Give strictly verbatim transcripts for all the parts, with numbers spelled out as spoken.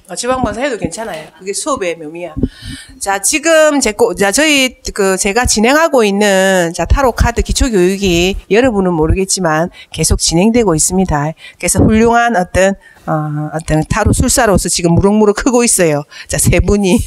어, 지방방송 해도 괜찮아요. 그게 수업의 묘미야. 자, 지금 제, 거, 자, 저희, 그, 제가 진행하고 있는, 자, 타로 카드 기초교육이 여러분은 모르겠지만 계속 진행되고 있습니다. 그래서 훌륭한 어떤, 어, 어떤 타로 술사로서 지금 무럭무럭 크고 있어요. 자, 세 분이.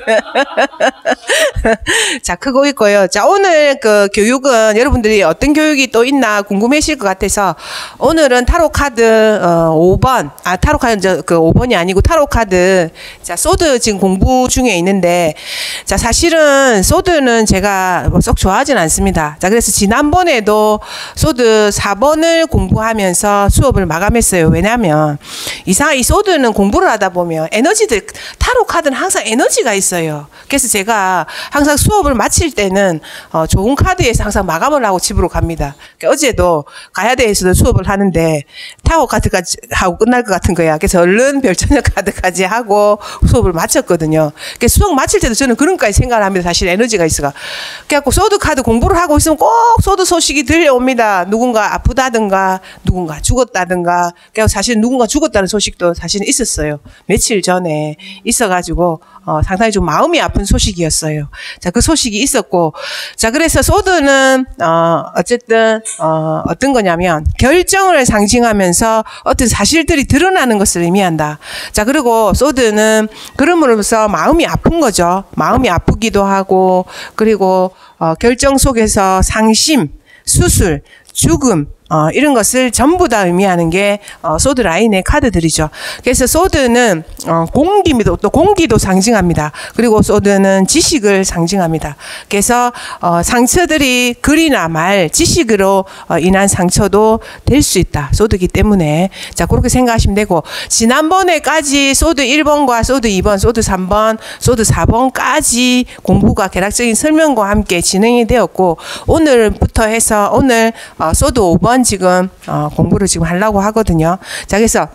자, 크고 있고요. 자, 오늘 그 교육은 여러분들이 어떤 교육이 또 있나 궁금하실 것 같아서 오늘은 타로 카드, 어, 오 번. 아, 타로 카드, 저, 그 오 번이 아니고 타로 카드. 자, 소드 지금 공부 중에 있는데, 자, 사실은 소드는 제가 썩 좋아하진 않습니다. 자, 그래서 지난번에도 소드 사 번을 공부하면서 수업을 마감했어요. 왜냐면, 이상, 이 소드는 공부를 하다 보면 에너지들, 타로 카드는 항상 에너지가 있어요. 그래서 제가 항상 수업을 마칠 때는, 어, 좋은 카드에서 항상 마감을 하고 집으로 갑니다. 그러니까 어제도 가야대에서도 수업을 하는데, 타로 카드까지 하고 끝날 것 같은 거야. 그래서 얼른 별천역 카드까지 하고 수업을 마쳤거든요. 그래서 수업 마칠 때도 저는 그런 까지 생각을 합니다. 사실 에너지가 있어가. 그래갖고 소드 카드 공부를 하고 있으면 꼭 소드 소식이 들려옵니다. 누군가 아프다든가, 누군가 죽었다든가. 그래서 사실 누군가 죽었다는 소식도 사실은 있었어요. 며칠 전에 있어가지고, 어, 상당히 좀 마음이 아픈 소식이었어요. 자, 그 소식이 있었고, 자, 그래서 소드는, 어, 어쨌든, 어, 어떤 거냐면, 결정을 상징하면서 어떤 사실들이 드러나는 것을 의미한다. 자, 그리고 소드는 그럼으로써 마음이 아픈 거죠. 마음이 아프기도 하고, 그리고, 어, 결정 속에서 상심, 수술, 죽음, 어, 이런 것을 전부 다 의미하는 게, 어, 소드 라인의 카드들이죠. 그래서 소드는, 어, 공기도, 또 공기도 상징합니다. 그리고 소드는 지식을 상징합니다. 그래서, 어, 상처들이 글이나 말, 지식으로, 어, 인한 상처도 될 수 있다. 소드기 때문에. 자, 그렇게 생각하시면 되고, 지난번에까지 소드 일 번과 소드 이 번, 소드 삼 번, 소드 사 번까지 공부가 개략적인 설명과 함께 진행이 되었고, 오늘부터 해서, 오늘, 어, 소드 오 번 지금 어, 공부를 지금 하려고 하거든요. 자, 그래서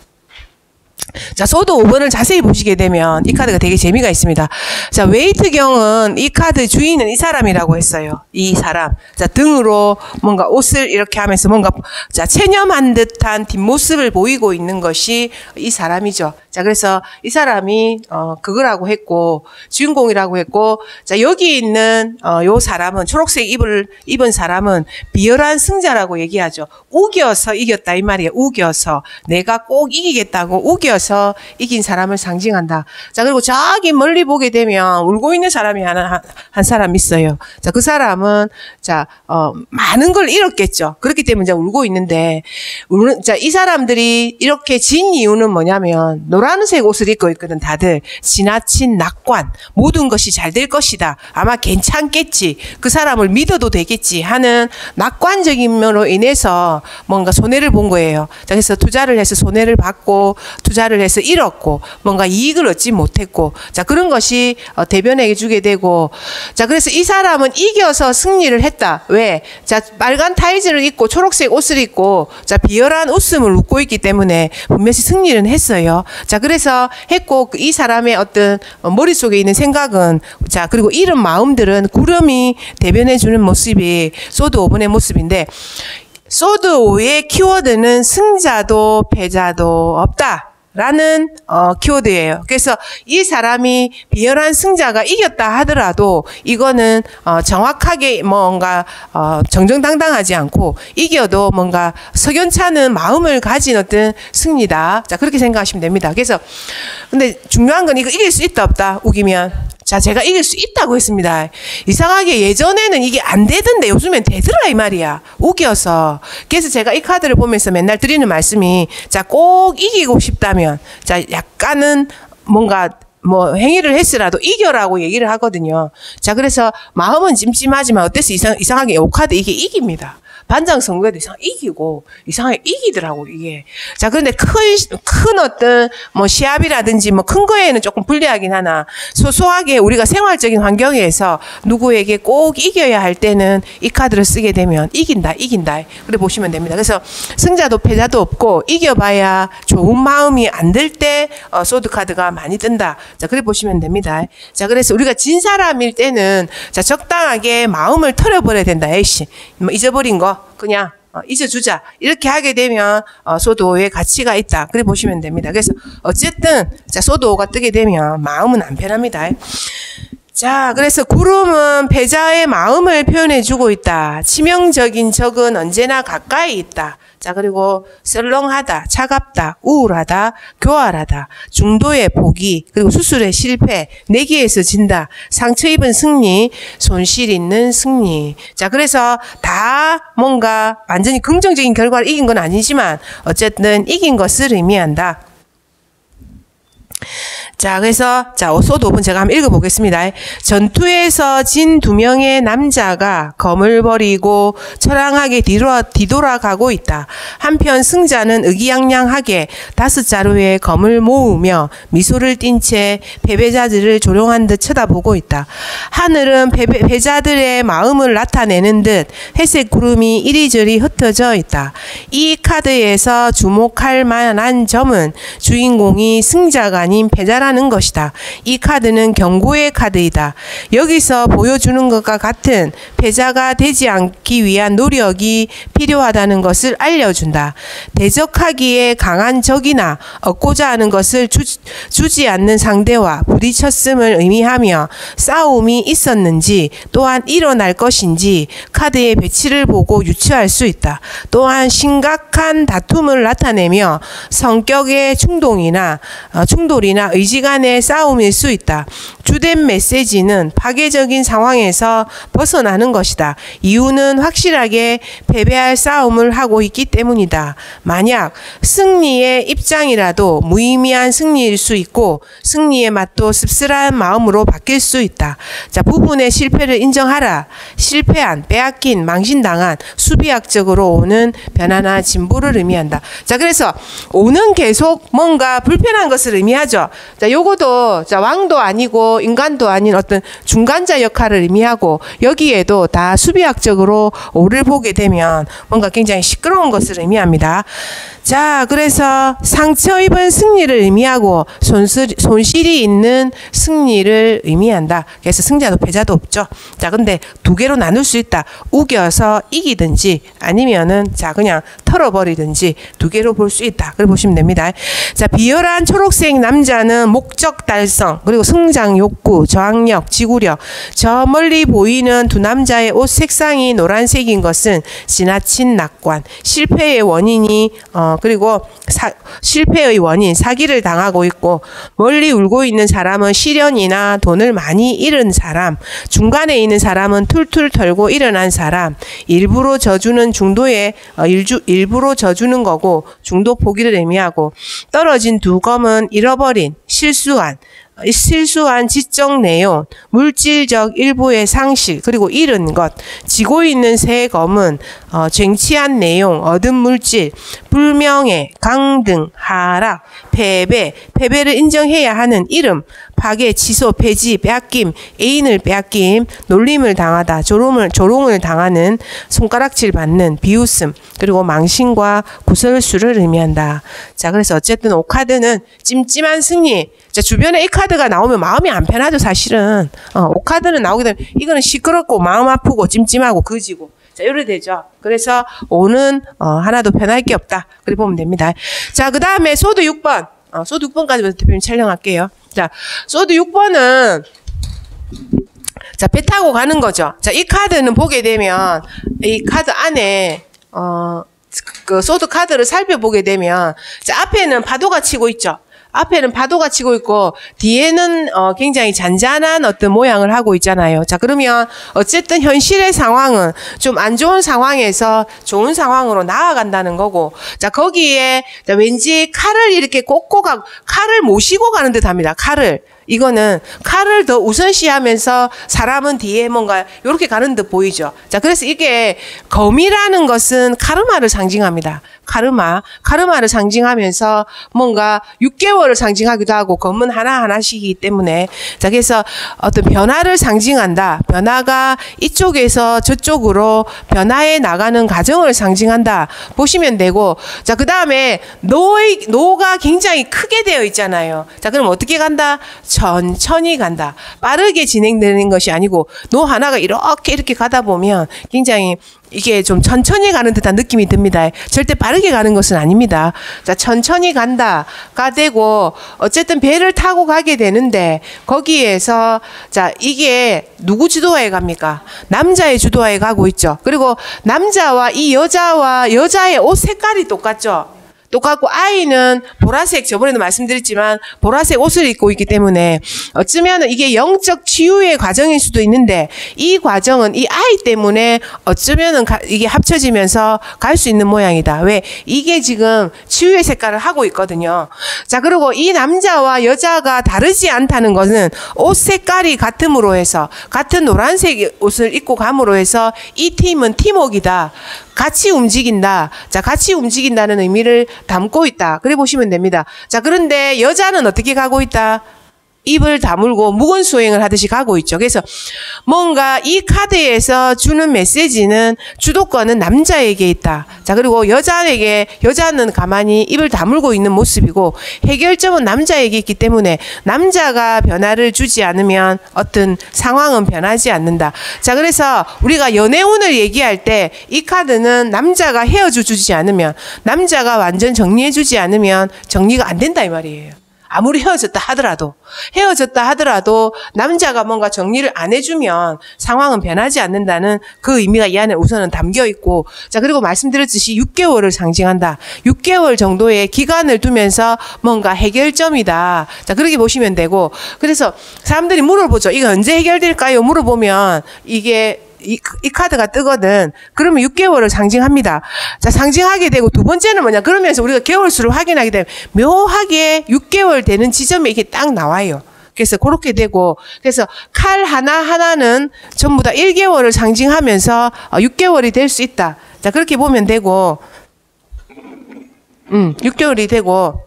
자, 소드 오 번을 자세히 보시게 되면 이 카드가 되게 재미가 있습니다. 자, 웨이트경은 이 카드 주인은 이 사람이라고 했어요. 이 사람. 자, 등으로 뭔가 옷을 이렇게 하면서 뭔가 자, 체념한 듯한 뒷모습을 보이고 있는 것이 이 사람이죠. 자, 그래서 이 사람이 어 그거라고 했고 주인공이라고 했고, 자, 여기 있는 어 요 사람은 초록색 입을 입은 사람은 비열한 승자라고 얘기하죠. 우겨서 이겼다 이 말이에요. 우겨서 내가 꼭 이기겠다고 우겨서 이긴 사람을 상징한다. 자, 그리고 저기 멀리 보게 되면 울고 있는 사람이 하나 한, 한 사람 있어요. 자, 그 사람은 자, 어 많은 걸 잃었겠죠. 그렇기 때문에 이제 울고 있는데, 우는 자, 이 사람들이 이렇게 진 이유는 뭐냐면 노란색 옷을 입고 있거든. 다들 지나친 낙관, 모든 것이 잘 될 것이다, 아마 괜찮겠지, 그 사람을 믿어도 되겠지 하는 낙관적인 면으로 인해서 뭔가 손해를 본 거예요. 자, 그래서 투자를 해서 손해를 받고 투자를 해서 잃었고 뭔가 이익을 얻지 못했고, 자, 그런 것이 어, 대변에게 주게 되고, 자, 그래서 이 사람은 이겨서 승리를 했다. 왜? 자, 빨간 타이즈를 입고 초록색 옷을 입고 자, 비열한 웃음을 웃고 있기 때문에 분명히 승리는 했어요. 자, 그래서 했고, 이 사람의 어떤 머릿속에 있는 생각은, 자, 그리고 이런 마음들은 구름이 대변해주는 모습이 소드 오 번의 모습인데, 소드 오의 키워드는 승자도 패자도 없다 라는 어 키워드예요. 그래서 이 사람이 비열한 승자가 이겼다 하더라도 이거는 어 정확하게 뭔가 어 정정당당하지 않고 이겨도 뭔가 석연찮은 마음을 가진 어떤 승리다. 자, 그렇게 생각하시면 됩니다. 그래서 근데 중요한 건 이거 이길 수 있다 없다 우기면, 자, 제가 이길 수 있다고 했습니다. 이상하게 예전에는 이게 안 되던데 요즘엔 되더라 이 말이야. 우겨서. 그래서 제가 이 카드를 보면서 맨날 드리는 말씀이, 자, 꼭 이기고 싶다면, 자, 약간은 뭔가 뭐 행위를 했으라도 이겨라고 얘기를 하거든요. 자, 그래서 마음은 찜찜하지만 어땠어? 이상, 이상하게 이 카드 이게 이깁니다. 반장 선거에도 이상 이기고 이상하게 이기더라고 이게. 자, 그런데 큰 큰 어떤 뭐 시합이라든지 뭐 큰 거에는 조금 불리하긴 하나, 소소하게 우리가 생활적인 환경에서 누구에게 꼭 이겨야 할 때는 이 카드를 쓰게 되면 이긴다 이긴다 그래 보시면 됩니다. 그래서 승자도 패자도 없고 이겨봐야 좋은 마음이 안 들 때 어, 소드 카드가 많이 뜬다. 자, 그래 보시면 됩니다. 자, 그래서 우리가 진 사람일 때는 자, 적당하게 마음을 털어버려야 된다. 에이씨 뭐 잊어버린 거 그냥 어, 잊어주자. 이렇게 하게 되면 어, 소드 오의 가치가 있다. 그래 보시면 됩니다. 그래서 어쨌든 자 소드 오가 뜨게 되면 마음은 안 편합니다. 자, 그래서 구름은 패자의 마음을 표현해주고 있다. 치명적인 적은 언제나 가까이 있다. 자, 그리고 썰렁하다, 차갑다, 우울하다, 교활하다, 중도의 포기, 그리고 수술의 실패, 내기에서 진다, 상처 입은 승리, 손실 있는 승리. 자, 그래서 다 뭔가 완전히 긍정적인 결과를 이긴 건 아니지만 어쨌든 이긴 것을 의미한다. 자, 그래서, 자, 소드 오 번 제가 한번 읽어보겠습니다. 전투에서 진 두 명의 남자가 검을 버리고 처량하게 뒤돌아, 뒤돌아가고 있다. 한편 승자는 의기양양하게 다섯 자루의 검을 모으며 미소를 띤 채 패배자들을 조롱한 듯 쳐다보고 있다. 하늘은 패배, 패자들의 마음을 나타내는 듯 회색 구름이 이리저리 흩어져 있다. 이 카드에서 주목할 만한 점은 주인공이 승자가 아닌 패자라는 것이다. 이 카드는 경고의 카드이다. 여기서 보여주는 것과 같은 패자가 되지 않기 위한 노력이 필요하다는 것을 알려준다. 대적하기에 강한 적이나 얻고자 하는 것을 주, 주지 않는 상대와 부딪혔음을 의미하며 싸움이 있었는지 또한 일어날 것인지 카드의 배치를 보고 유추할 수 있다. 또한 심각한 다툼을 나타내며 성격의 충동이나 어, 충돌이나 의지 간의 싸움일 수 있다. 주된 메시지는 파괴적인 상황에서 벗어나는 것이다. 이유는 확실하게 패배할 싸움을 하고 있기 때문이다. 만약 승리의 입장이라도 무의미한 승리일 수 있고 승리의 맛도 씁쓸한 마음으로 바뀔 수 있다. 자, 부분의 실패를 인정하라. 실패한, 빼앗긴, 망신당한, 수비학적으로 오는 변화나 진보를 의미한다. 자, 그래서 오는 계속 뭔가 불편한 것을 의미하죠. 자, 요거도 자, 왕도 아니고 인간도 아닌 어떤 중간자 역할을 의미하고 여기에도 다 수비학적으로 오를 보게 되면 뭔가 굉장히 시끄러운 것을 의미합니다. 자, 그래서 상처 입은 승리를 의미하고 손실, 손실이 있는 승리를 의미한다. 그래서 승자도 패자도 없죠. 자, 근데 두 개로 나눌 수 있다. 우겨서 이기든지 아니면은 자, 그냥 털어버리든지 두 개로 볼 수 있다. 그렇게 보시면 됩니다. 자, 비열한 초록색 남자는 목적 달성, 그리고 성장 욕구, 저항력, 지구력. 저 멀리 보이는 두 남자의 옷 색상이 노란색인 것은 지나친 낙관, 실패의 원인이 어, 그리고 사, 실패의 원인, 사기를 당하고 있고 멀리 울고 있는 사람은 시련이나 돈을 많이 잃은 사람, 중간에 있는 사람은 툴툴 털고 일어난 사람, 일부러 져주는 중도에 어, 일주, 일부러 져주는 거고 중도 포기를 의미하고 떨어진 두 검은 잃어버린, 실수한, 실수한 지적 내용, 물질적 일부의 상실, 그리고 잃은 것, 지고 있는 새 검은 어, 쟁취한 내용, 얻은 물질, 불명예, 강등, 하락, 패배, 패배를 인정해야 하는 이름, 파괴, 취소, 폐지, 빼앗김, 애인을 빼앗김, 놀림을 당하다, 조롱을, 조롱을 당하는, 손가락질 받는, 비웃음, 그리고 망신과 구설수를 의미한다. 자, 그래서 어쨌든 오 카드는 찜찜한 승리. 자, 주변에 이 카드가 나오면 마음이 안 편하죠, 사실은. 어, 오 카드는 나오게 되면 이거는 시끄럽고 마음 아프고 찜찜하고 그지고. 자, 이래 되죠. 그래서 오는 어, 하나도 편할 게 없다. 그렇게 보면 됩니다. 자, 그 다음에 소드 육 번. 어, 소드 육 번까지 대표님 촬영할게요. 자, 소드 육 번은 자, 배 타고 가는 거죠. 자, 이 카드는 보게 되면 이 카드 안에 어, 그 소드 카드를 살펴보게 되면 자, 앞에는 파도가 치고 있죠. 앞에는 파도가 치고 있고 뒤에는 어 굉장히 잔잔한 어떤 모양을 하고 있잖아요. 자, 그러면 어쨌든 현실의 상황은 좀 안 좋은 상황에서 좋은 상황으로 나아간다는 거고, 자, 거기에 자, 왠지 칼을 이렇게 꽂고 가, 칼을 모시고 가는 듯 합니다. 칼을. 이거는 칼을 더 우선시하면서 사람은 뒤에 뭔가 이렇게 가는 듯 보이죠. 자, 그래서 이게 검이라는 것은 카르마를 상징합니다. 카르마, 카르마를 상징하면서 뭔가 육 개월을 상징하기도 하고 검은 하나하나씩이기 때문에 자, 그래서 어떤 변화를 상징한다. 변화가 이쪽에서 저쪽으로 변화해 나가는 과정을 상징한다. 보시면 되고, 자, 그 다음에 노의, 노가 굉장히 크게 되어 있잖아요. 자, 그럼 어떻게 간다? 천천히 간다. 빠르게 진행되는 것이 아니고 노 하나가 이렇게 이렇게 가다 보면 굉장히 이게 좀 천천히 가는 듯한 느낌이 듭니다. 절대 빠르게 가는 것은 아닙니다. 자, 천천히 간다가 되고 어쨌든 배를 타고 가게 되는데 거기에서 자, 이게 누구 주도하에 갑니까? 남자의 주도하에 가고 있죠. 그리고 남자와 이 여자와 여자의 옷 색깔이 똑같죠. 똑같고 아이는 보라색, 저번에도 말씀드렸지만 보라색 옷을 입고 있기 때문에 어쩌면 이게 영적 치유의 과정일 수도 있는데 이 과정은 이 아이 때문에 어쩌면 이게 합쳐지면서 갈 수 있는 모양이다. 왜? 이게 지금 치유의 색깔을 하고 있거든요. 자, 그리고 이 남자와 여자가 다르지 않다는 것은 옷 색깔이 같음으로 해서 같은 노란색 옷을 입고 감으로 해서 이 팀은 팀워크이다. 같이 움직인다. 자, 같이 움직인다는 의미를 담고 있다. 그래 보시면 됩니다. 자, 그런데 여자는 어떻게 가고 있다? 입을 다물고 무건 수행을 하듯이 가고 있죠. 그래서 뭔가 이 카드에서 주는 메시지는 주도권은 남자에게 있다. 자, 그리고 여자에게, 여자는 가만히 입을 다물고 있는 모습이고 해결점은 남자에게 있기 때문에 남자가 변화를 주지 않으면 어떤 상황은 변하지 않는다. 자, 그래서 우리가 연애운을 얘기할 때 이 카드는 남자가 헤어져 주지 않으면, 남자가 완전 정리해 주지 않으면 정리가 안 된다 이 말이에요. 아무리 헤어졌다 하더라도 헤어졌다 하더라도 남자가 뭔가 정리를 안 해주면 상황은 변하지 않는다는 그 의미가 이 안에 우선은 담겨 있고, 자, 그리고 말씀드렸듯이 육 개월을 상징한다. 육 개월 정도의 기간을 두면서 뭔가 해결점이다. 자, 그렇게 보시면 되고, 그래서 사람들이 물어보죠. 이거 언제 해결될까요? 물어보면 이게 이, 이 카드가 뜨거든. 그러면 육 개월을 상징합니다. 자, 상징하게 되고 두 번째는 뭐냐? 그러면서 우리가 개월수를 확인하게 되면 묘하게 육 개월 되는 지점에 이게 딱 나와요. 그래서 그렇게 되고, 그래서 칼 하나하나는 전부 다 일 개월을 상징하면서 육 개월이 될 수 있다. 자, 그렇게 보면 되고, 음, 육 개월이 되고,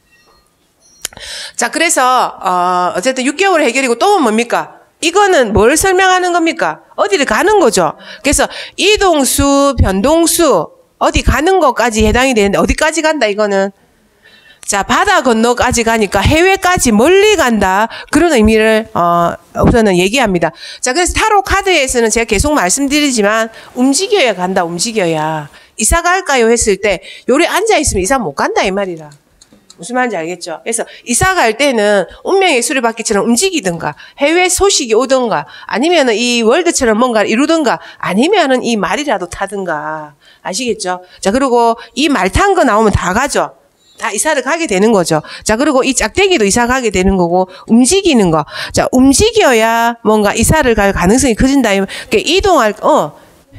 자, 그래서, 어, 어쨌든 육 개월 해결이고 또 뭡니까? 이거는 뭘 설명하는 겁니까? 어디를 가는 거죠. 그래서 이동수, 변동수, 어디 가는 것까지 해당이 되는데 어디까지 간다 이거는? 자, 바다 건너까지 가니까 해외까지 멀리 간다. 그런 의미를 어, 우선은 얘기합니다. 자, 그래서 타로 카드에서는 제가 계속 말씀드리지만 움직여야 간다. 움직여야. 이사 갈까요? 했을 때 요리 앉아있으면 이사 못 간다 이 말이라. 무슨 말인지 알겠죠? 그래서 이사 갈 때는 운명의 수레바퀴처럼 움직이든가 해외 소식이 오든가 아니면은 이 월드처럼 뭔가를 이루든가 아니면은 이 말이라도 타든가. 아시겠죠? 자, 그리고 이 말 탄 거 나오면 다 가죠. 다 이사를 가게 되는 거죠. 자, 그리고 이 짝대기도 이사 가게 되는 거고 움직이는 거. 자, 움직여야 뭔가 이사를 갈 가능성이 커진다. 그러니까 이동할 어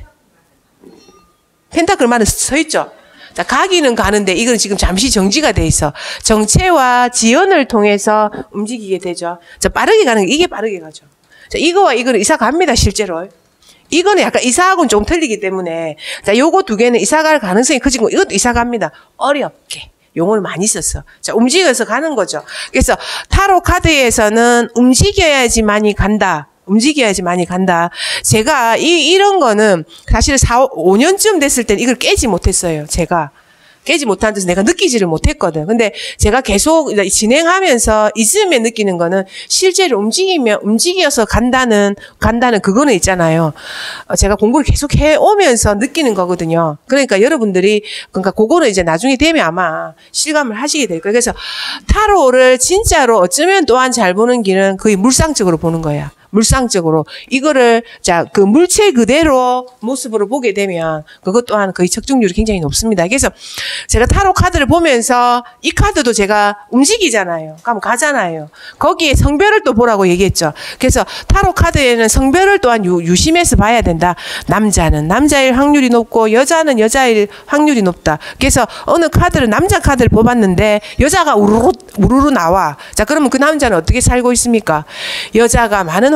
펜타클 말은 서 있죠. 자, 가기는 가는데 이건 지금 잠시 정지가 돼 있어. 정체와 지연을 통해서 움직이게 되죠. 자, 빠르게 가는 게 이게 빠르게 가죠. 자, 이거와 이거는 이사 갑니다, 실제로. 이거는 약간 이사하고는 좀 틀리기 때문에 자, 요거 두 개는 이사 갈 가능성이 커진 거. 이것도 이사 갑니다. 어렵게. 용어를 많이 썼어. 자, 움직여서 가는 거죠. 그래서 타로 카드에서는 움직여야지만이 간다. 움직여야지 많이 간다. 제가 이, 이런 거는 사실 사, 오 년쯤 됐을 때는 이걸 깨지 못했어요. 제가. 깨지 못한 데서 내가 느끼지를 못했거든. 근데 제가 계속 진행하면서 이쯤에 느끼는 거는 실제로 움직이면, 움직여서 간다는, 간다는 그거는 있잖아요. 제가 공부를 계속 해오면서 느끼는 거거든요. 그러니까 여러분들이, 그러니까 그거는 이제 나중에 되면 아마 실감을 하시게 될 거예요. 그래서 타로를 진짜로 어쩌면 또한 잘 보는 길은 거의 물상적으로 보는 거야. 물상적으로 이거를 자, 그 물체 그대로 모습으로 보게 되면 그것 또한 거의 적중률이 굉장히 높습니다. 그래서 제가 타로 카드를 보면서 이 카드도 제가 움직이잖아요. 그럼 가잖아요. 거기에 성별을 또 보라고 얘기했죠. 그래서 타로 카드에는 성별을 또한 유, 유심해서 봐야 된다. 남자는 남자일 확률이 높고 여자는 여자일 확률이 높다. 그래서 어느 카드를 남자 카드를 뽑았는데 여자가 우르르 우르르 나와. 자, 그러면 그 남자는 어떻게 살고 있습니까? 여자가 많은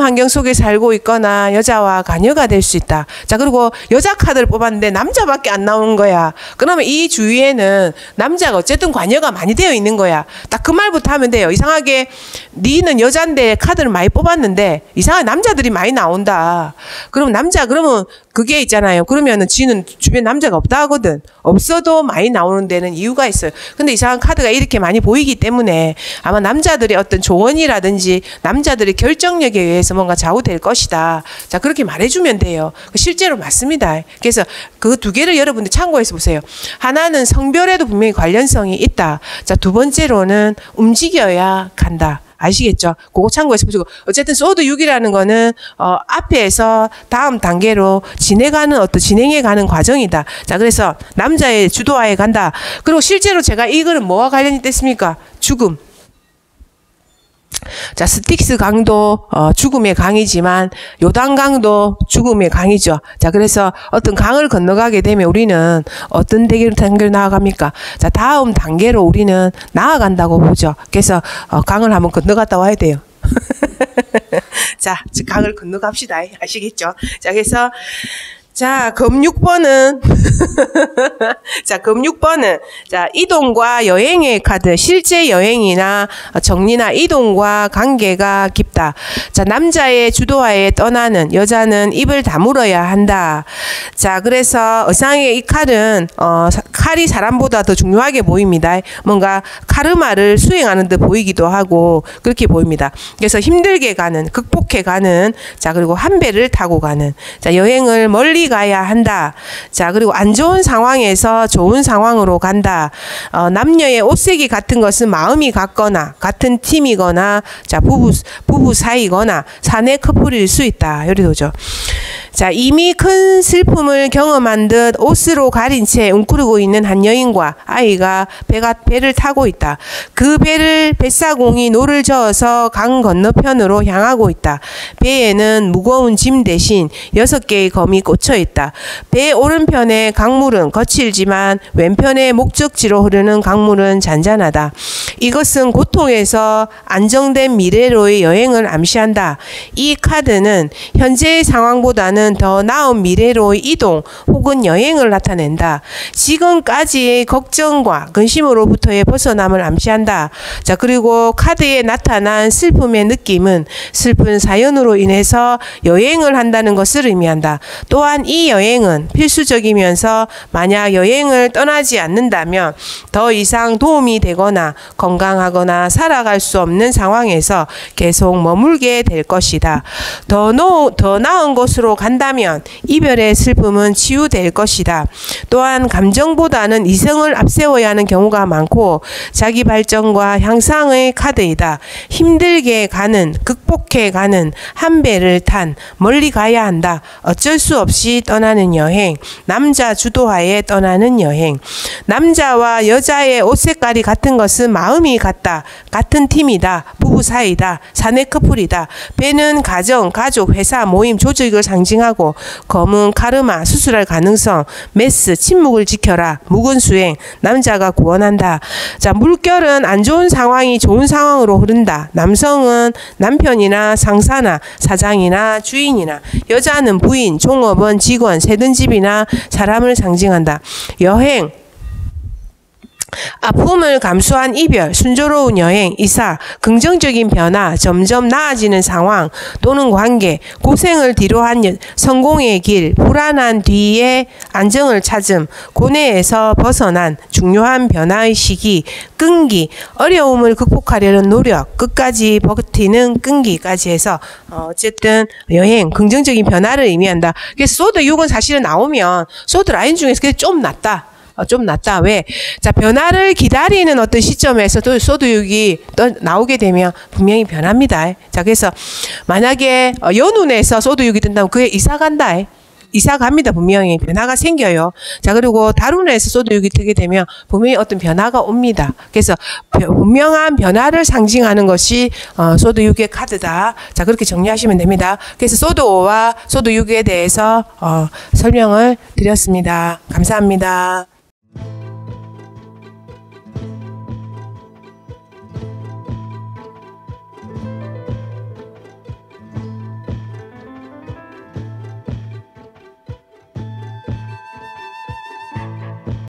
환경 속에 살고 있거나 여자와 가녀가 될 수 있다. 자, 그리고 여자 카드를 뽑았는데 남자밖에 안 나오는 거야. 그러면 이 주위에는 남자가 어쨌든 관여가 많이 되어 있는 거야. 딱 그 말부터 하면 돼요. 이상하게 니는 여잔데 카드를 많이 뽑았는데 이상하게 남자들이 많이 나온다. 그럼 남자 그러면 그게 있잖아요. 그러면은 지는 주변에 남자가 없다 하거든. 없어도 많이 나오는 데는 이유가 있어요. 근데 이상한 카드가 이렇게 많이 보이기 때문에 아마 남자들의 어떤 조언이라든지 남자들의 결정력에 의해서 뭔가 좌우될 것이다. 자, 그렇게 말해주면 돼요. 실제로 맞습니다. 그래서 그 두 개를 여러분들 참고해서 보세요. 하나는 성별에도 분명히 관련성이 있다. 자, 두 번째로는 움직여야 간다. 아시겠죠? 그거 참고해서 보시고. 어쨌든 소드 육이라는 거는 어 앞에서 다음 단계로 진행하는 어떤 진행해가는 과정이다. 자, 그래서 남자의 주도하에 간다. 그리고 실제로 제가 이 글은 뭐와 관련이 됐습니까? 죽음. 자, 스틱스 강도 어, 죽음의 강이지만 요단 강도 죽음의 강이죠. 자, 그래서 어떤 강을 건너가게 되면 우리는 어떤 단계로 나아갑니까? 자, 다음 단계로 우리는 나아간다고 보죠. 그래서 어, 강을 한번 건너갔다 와야 돼요. 자, 강을 건너갑시다. 아시겠죠? 자, 그래서 자, 검 육 번은 자, 검 육 번은 자, 이동과 여행의 카드. 실제 여행이나 정리나 이동과 관계가 깊다. 자, 남자의 주도하에 떠나는, 여자는 입을 다물어야 한다. 자, 그래서 어상의 이 칼은 어, 칼이 사람보다 더 중요하게 보입니다. 뭔가 카르마를 수행하는 듯 보이기도 하고 그렇게 보입니다. 그래서 힘들게 가는, 극복해 가는, 자, 그리고 한 배를 타고 가는, 자, 여행을 멀리 가야 한다. 자, 그리고 안 좋은 상황에서 좋은 상황으로 간다. 어, 남녀의 옷색이 같은 것은 마음이 같거나 같은 팀이거나, 자, 부부 부부 사이거나 사내 커플일 수 있다. 이래도죠. 자, 이미 큰 슬픔을 경험한 듯 옷으로 가린 채 웅크리고 있는 한 여인과 아이가 배가 배를 타고 있다. 그 배를 뱃사공이 노를 저어서 강 건너편으로 향하고 있다. 배에는 무거운 짐 대신 여섯 개의 검이 꽂혀 있다. 배 오른편의 강물은 거칠지만 왼편의 목적지로 흐르는 강물은 잔잔하다. 이것은 고통에서 안정된 미래로의 여행을 암시한다. 이 카드는 현재의 상황보다는 더 나은 미래로의 이동 혹은 여행을 나타낸다. 지금까지의 걱정과 근심으로부터의 벗어남을 암시한다. 자, 그리고 카드에 나타난 슬픔의 느낌은 슬픈 사연으로 인해서 여행을 한다는 것을 의미한다. 또한 이 여행은 필수적이면서 만약 여행을 떠나지 않는다면 더 이상 도움이 되거나 건강하거나 살아갈 수 없는 상황에서 계속 머물게 될 것이다. 더, 노, 더 나은 곳으로 간다면 이별의 슬픔은 치유될 것이다. 또한 감정보다는 이성을 앞세워야 하는 경우가 많고 자기 발전과 향상의 카드이다. 힘들게 가는, 극복해 가는, 한 배를 탄, 멀리 가야 한다. 어쩔 수 없이 떠나는 여행, 남자 주도하에 떠나는 여행. 남자와 여자의 옷 색깔이 같은 것은 마음이 같다. 같은 팀이다. 부부 사이다. 사내 커플이다. 배는 가정, 가족, 회사, 모임, 조직을 상징하고 검은 카르마, 수술할 가능성, 메스, 침묵을 지켜라. 묵은 수행, 남자가 구원한다. 자, 물결은 안 좋은 상황이 좋은 상황으로 흐른다. 남성은 남편이나 상사나 사장이나 주인이나, 여자는 부인, 종업원, 직원, 세든 집이나 사람을 상징한다. 여행, 아픔을 감수한 이별, 순조로운 여행, 이사, 긍정적인 변화, 점점 나아지는 상황 또는 관계, 고생을 뒤로한 성공의 길, 불안한 뒤에 안정을 찾음, 고뇌에서 벗어난 중요한 변화의 시기, 끈기, 어려움을 극복하려는 노력, 끝까지 버티는 끈기까지 해서 어, 어쨌든 여행, 긍정적인 변화를 의미한다. 그래서 소드 육은 사실은 나오면 소드 라인 중에서 그게 좀 낫다. 어, 좀 낫다. 왜? 자, 변화를 기다리는 어떤 시점에서 또 소두육이 또 나오게 되면 분명히 변합니다. 자, 그래서 만약에 어, 연운에서 소두육이 든다면 그게 이사 간다. 이사 갑니다. 분명히 변화가 생겨요. 자, 그리고 다룬에서 소두육이 뜨게 되면 분명히 어떤 변화가 옵니다. 그래서 분명한 변화를 상징하는 것이 어, 소두육의 카드다. 자, 그렇게 정리하시면 됩니다. 그래서 소두오와 소두육에 대해서 어, 설명을 드렸습니다. 감사합니다.